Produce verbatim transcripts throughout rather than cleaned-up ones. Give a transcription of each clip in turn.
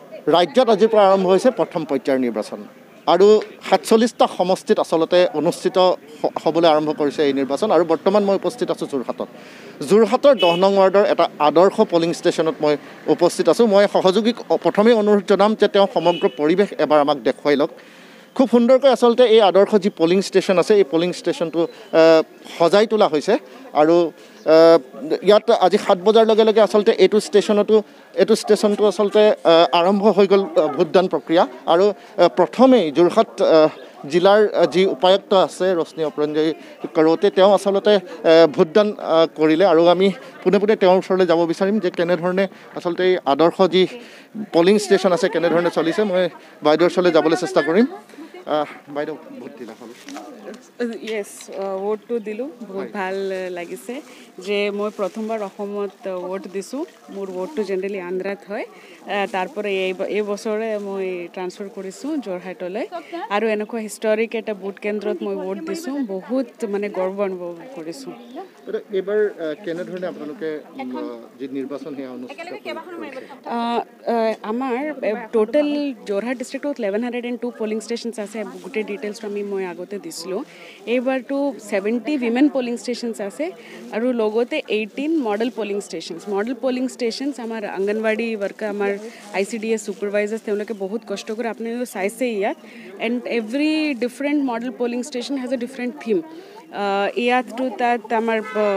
ৰাজ্যত আজিৰ পৰা আৰম্ভ হৈছে প্ৰথম পৰ্যায়ৰ নিৰ্বাচন আৰু সাতচল্লিছটা সমষ্টিত আচলতে অনুষ্ঠিত হ'বলৈ আৰম্ভ কৰিছে এই নিৰ্বাচন আৰু বৰ্তমান মই উপস্থিত আছোঁ যোৰহাটত যোৰহাটৰ দহ নং ৱাৰ্ডৰ এটা আদৰ্শ পলিং ষ্টেচনত মই উপস্থিত আছোঁ মই সহযোগীক প্ৰথমেই অনুৰোধ জনাম যে তেওঁ সমগ্ৰ পৰিৱেশ এবাৰ আমাক দেখুৱাই লওক খুব সুন্দৰকৈ আচলতে এই আদৰ্শ যি পলিং ষ্টেচন আছে এই পলিং ষ্টেচনটো সজাই তোলা হৈছে আৰু ইয়াত আজি সাত বজাৰ লগে লগে আচলতে এইটো ষ্টেচনতো এইটো ষ্টেচনটো আচলতে আৰম্ভ হৈ গ'ল ভোটদান প্ৰক্ৰিয়া আৰু প্ৰথমেই যোৰহাট জিলাৰ যি উপায়ুক্ত আছে ৰশ্মি অপৰঞ্জয় কৰোঁতে তেওঁ আচলতে ভোটদান কৰিলে আৰু আমি পোনে পোনে তেওঁৰ ওচৰলৈ যাব বিচাৰিম যে কেনেধৰণে আচলতে এই আদৰ্শ যি পলিং ষ্টেচন আছে কেনেধৰণে চলিছে মই বাইদেউৰ ওচৰলৈ যাবলৈ চেষ্টা কৰিম বাইদেউ ভোট দিলা হ'ল ইয়েছ ভোটটো দিলোঁ বহুত ভাল লাগিছে যে মই প্ৰথমবাৰ অসমত ভোট দিছোঁ মোৰ ভোটটো জেনেৰেলি আন্ধ্ৰাত হয় তাৰপৰা এই এই বছৰে মই ট্ৰান্সফাৰ কৰিছোঁ যোৰহাটলৈ আৰু এনেকুৱা হিষ্টৰিক এটা ভোট কেন্দ্ৰত মই ভোট দিছোঁ বহুত মানে গৰ্ব অনুভৱ কৰিছোঁ এইবাৰ কেনেধৰণে আপোনালোকে যি নিৰ্বাচন সেয়া অনুষ্ঠিত আমাৰ টোটেল যোৰহাট ডিষ্ট্ৰিক্টত eleven hundred and two polling stations আছে গোটেই ডিটেইলছটো আমি মই আগতে দিছিলোঁ এইবাৰতো ছেভেণ্টি উইমেন পলিং ষ্টেচনছ আছে আৰু লগতে eighteen model polling stations model polling stations আমাৰ অংগনবাড়ী ৱৰ্কাৰ আমাৰ I C D S supervisors তেওঁলোকে বহুত কষ্ট কৰে আপোনালোকে চাইছে ইয়াত and every different model polling station has a different theme ইয়াততো তাত আমাৰ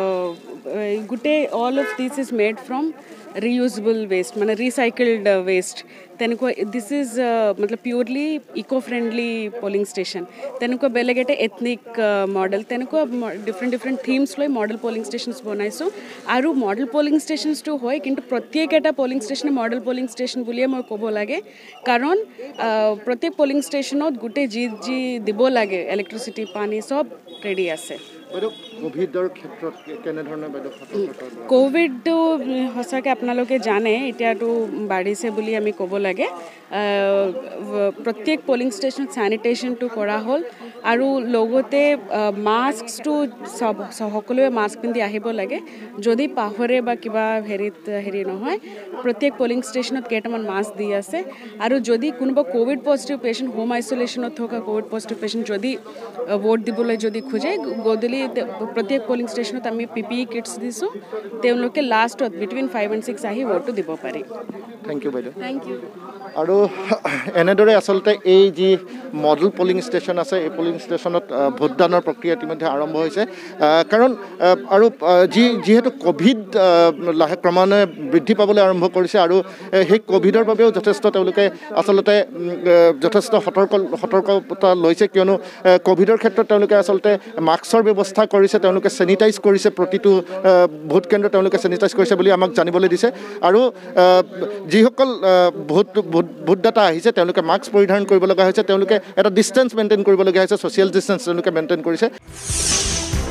গোটেই all of this is made from reusable waste মানে ৰিচাইকেলড ৱেষ্ট তেনেকুৱা দিছ ইজ মতলব purely eco' friendly polling station তেনেকুৱা বেলেগ এটা এথনিক মডেল তেনেকুৱা ডিফাৰেণ্ট ডিফাৰেণ্ট থিমছ লৈ মডেল পলিং ষ্টেচনছ বনাইছোঁ আৰু মডেল পলিং ষ্টেচনছটো হয় কিন্তু প্ৰত্যেক এটা পলিং ষ্টেচনে মডেল পলিং ষ্টেচন বুলিয়ে মই ক'ব লাগে কাৰণ প্ৰত্যেক পলিং ষ্টেচনত গোটেই যি যি দিব লাগে ইলেক্ট্ৰিচিটি পানী চব ৰেডি আছে কোভিডৰ ক্ষেত্ৰত কেনেধৰণে কোভিডটো সঁচাকৈ আপোনালোকে জানে এতিয়াতো বাঢ়িছে বুলি আমি ক'ব লাগে প্ৰত্যেক পলিং ষ্টেচনত চেনিটেশ্যনটো কৰা হ'ল আৰু লগতে মাস্কটো চব সকলোৱে মাস্ক পিন্ধি আহিব লাগে যদি পাহৰে বা কিবা হেৰিত হেৰি নহয় প্ৰত্যেক পলিং ষ্টেচনত কেইটামান মাস্ক দি আছে আৰু যদি কোনোবা কোভিড পজিটিভ পেচেণ্ট হোম আইচলেশ্যনত থকা কোভিড পজিটিভ পেচেণ্ট যদি ভোট দিবলৈ যদি খোজে গধূলি প্ৰত্যেক পলিং ষ্টেচনত আমি পি পি ই কিটছ দিছোঁ তেওঁলোকে লাষ্টত বিটুইন ফাইভ এণ্ড ছিক্স আহি ভোটটো দিব পাৰি থেংক ইউ বাইদেউ থেংক ইউ আৰু এনেদৰে আচলতে এই যি মডেল পলিং ষ্টেচন আছে এই পলিং ষ্টেচনত ভোটদানৰ প্ৰক্ৰিয়া ইতিমধ্যে আৰম্ভ হৈছে কাৰণ আৰু যি যিহেতু ক'ভিড লাহে ক্ৰমান্বয়ে বৃদ্ধি পাবলৈ আৰম্ভ কৰিছে আৰু সেই ক'ভিডৰ বাবেও যথেষ্ট তেওঁলোকে আচলতে যথেষ্ট সতৰ্ক সতৰ্কতা লৈছে কিয়নো ক'ভিডৰ ক্ষেত্ৰত তেওঁলোকে আচলতে মাস্কৰ ব্যৱস্থা কৰিছে তেওঁলোকে চেনিটাইজ কৰিছে প্ৰতিটো ভোট কেন্দ্ৰ তেওঁলোকে চেনিটাইজ কৰিছে বুলি আমাক জানিবলৈ দিছে আৰু যিসকল ভোট ভোটদাতা আহিছে তেওঁলোকে মাস্ক পৰিধান কৰিব লগা হৈছে তেওঁলোকে এটা ডিষ্টেঞ্চ মেইনটেইন কৰিবলগীয়া হৈছে ছ'চিয়েল ডিষ্টেঞ্চ তেওঁলোকে মেইনটেইন কৰিছে